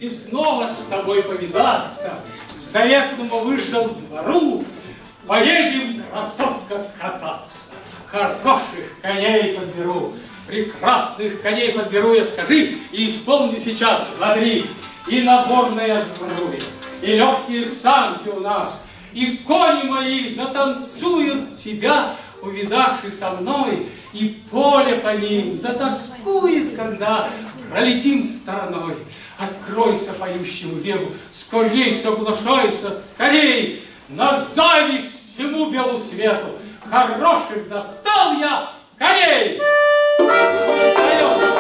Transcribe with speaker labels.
Speaker 1: и снова с тобой повидаться. К заветному вышел двору, поедем, красотка, кататься. Хороших коней подберу, прекрасных коней подберу я, скажи, и исполню сейчас, смотри, и наборная сбруя, и легкие санки у нас, и кони мои затанцуют тебя, увидавши со мной, и поле по ним затоскует, когда пролетим стороной. Откройся поющему бегу, скорей соглашайся, скорей, на зависть всему белу свету. Хороших достал я коней! Встаем!